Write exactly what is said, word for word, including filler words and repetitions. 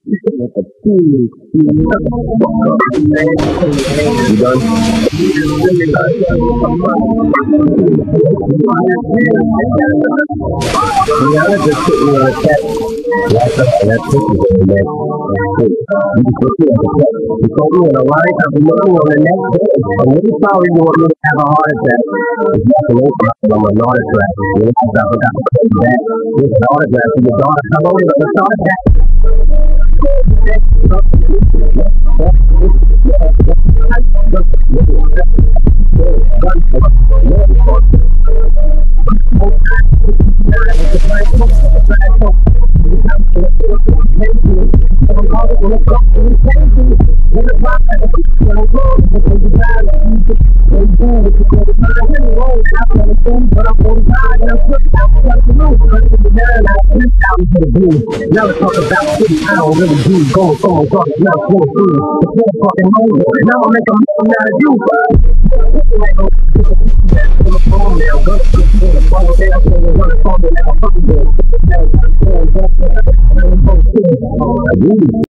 just put me on a test. That's up, and that's tricky, man. You just put me on a test. You told me on a line, I've been looking on the next day. And when you probably you want me to have a heart attack, it's not the old problem, I'm an autograph. You know, I forgot to put that. Here's an autograph for your daughter. Come over to the autograph. Now let's talk about shit I don't really do. Going from a dark now full of food. The full fucking moment. Now I make a man out of you. I do.